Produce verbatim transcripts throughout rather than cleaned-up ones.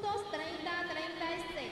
Puntos treinta a treinta y seis.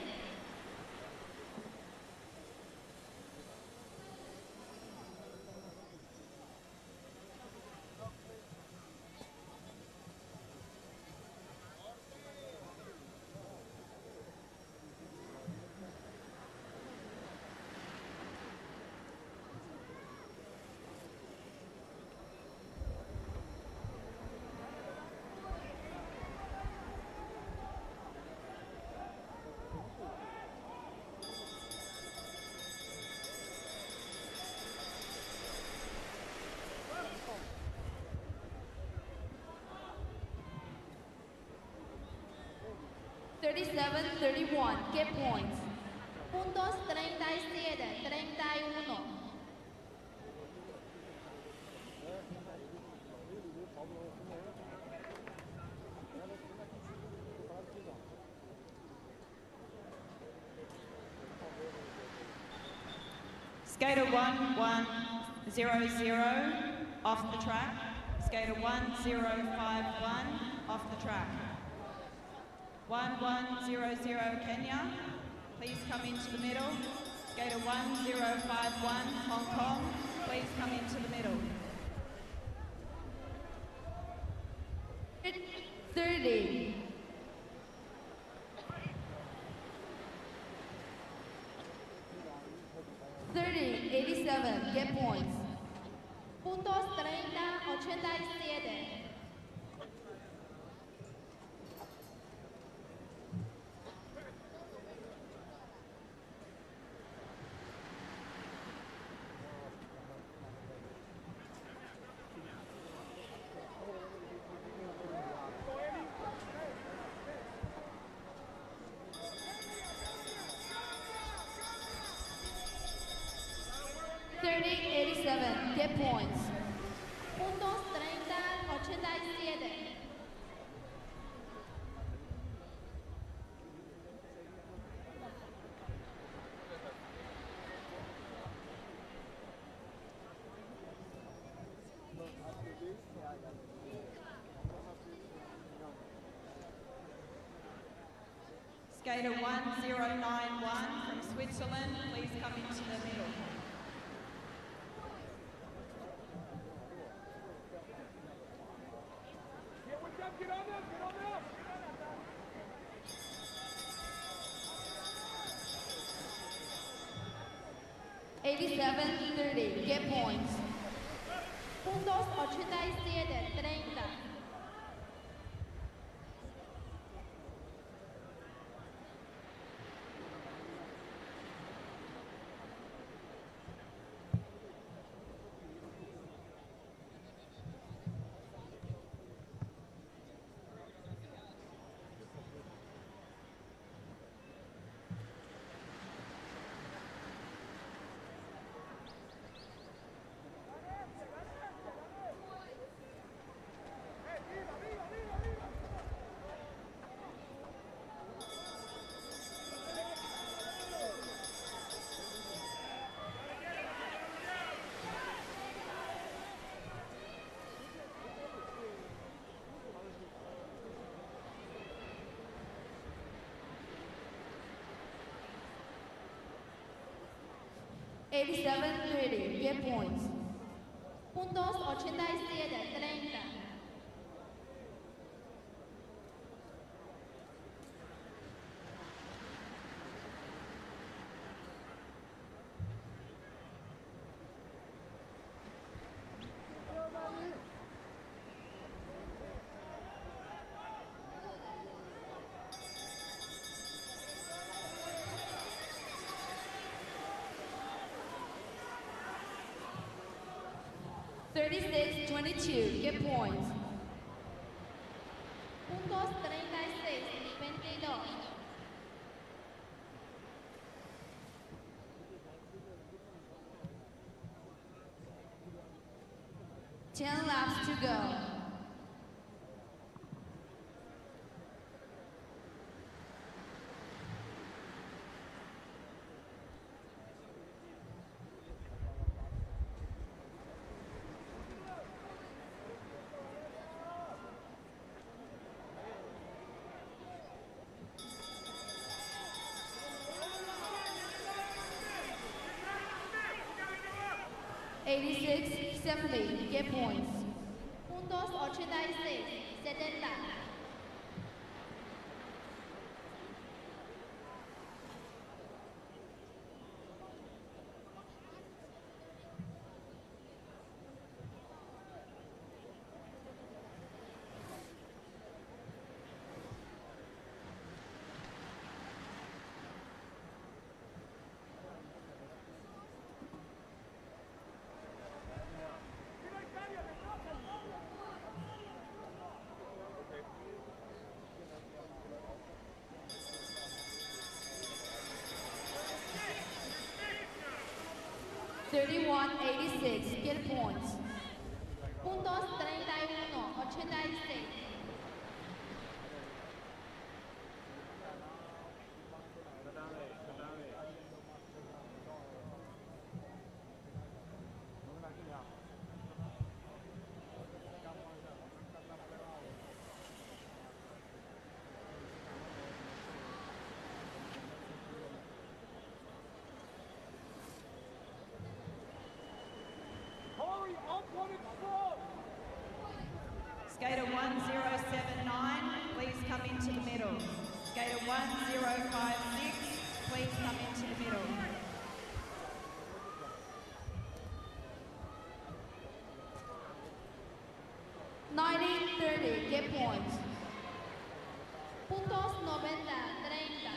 thirty-seven thirty-one, get points. Puntos treinta y siete treinta y uno. Skater one one zero zero off the track. Skater one zero five one off the track. one one zero zero Kenya, please come into the middle. Skater one zero five one Hong Kong, please come into the middle. thirty. thirty eighty-seven, get points. Puntos treinta ochenta y siete. thirty eighty-seven, get points. Puntos treinta ochenta y siete. Skater one zero nine one from Switzerland, please come into the middle. eighty-seven thirty, get points. Puntos ochenta y siete treinta. eighty-seven thirty, get points. Puntos ochenta y siete treinta. thirty-six twenty-two, get points. Puntos treinta y seis veintidós. ten laps to go. eighty-six seventy, get points. Puntos ochenta y seis, setenta. thirty-one eighty-six, get points. Puntos treinta y uno, ochenta y seis. Skater one zero seven nine, please come into the middle. Skater one zero five six, please come into the middle. ninety thirty, get points. Puntos noventa, treinta.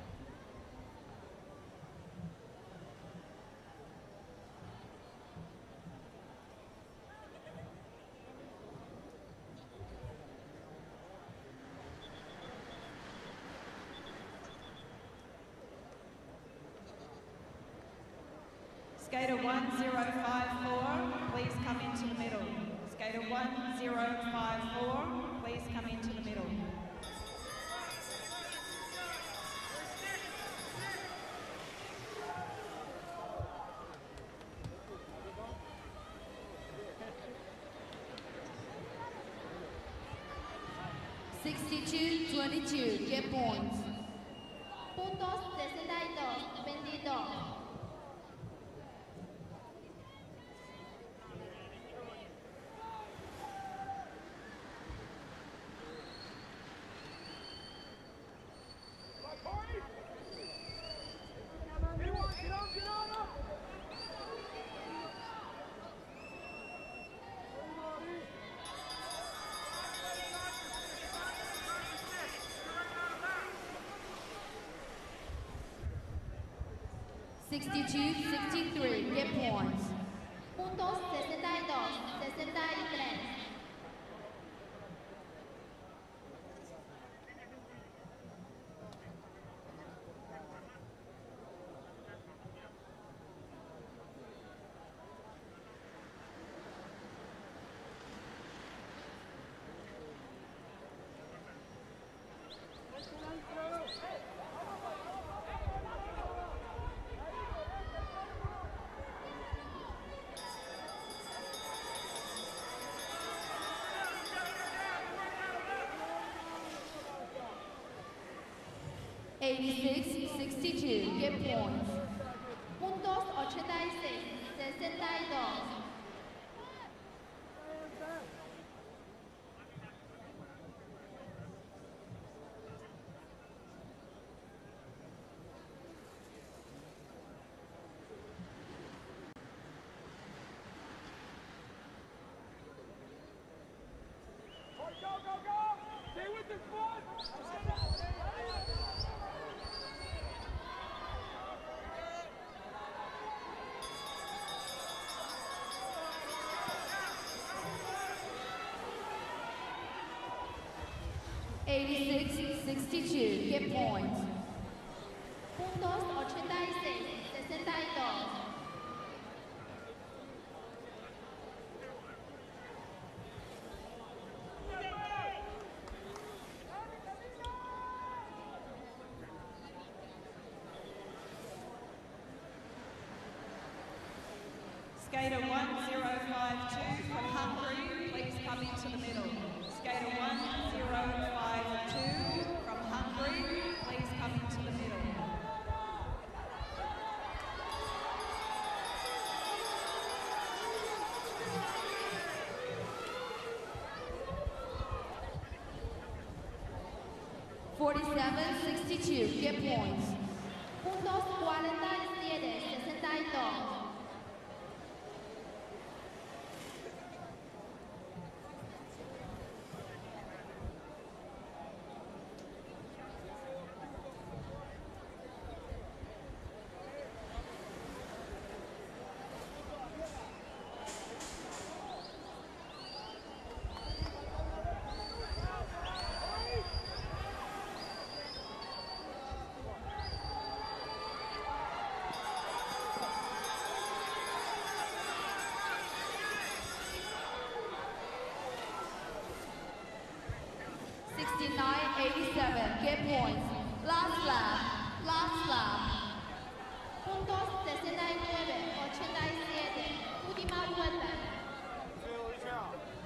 Skater one zero five four, please come into the middle. Skater one zero five four, please come into the middle. sixty-two twenty-two, get points. Puntos sesenta y dos, veintidós. sixty-two sixty-three, get points. Puntos sesenta y dos, sesenta y tres. eighty-six sixty-two, get points. Puntos ochenta y seis, sesenta y dos. eighty-six sixty-two, get points. Puntos ochenta y seis, sesenta y dos. Skater one zero five two from Hungary, please come into the middle. Skater one zero five two from Hungary, please come into the middle. forty-seven sixty-two, get points. Puntos cuarenta y siete sesenta y dos. sixty-nine eighty-seven, get points. Last lap, last lap. Puntos sesenta y nueve ochenta y siete, última vuelta. 最后一下。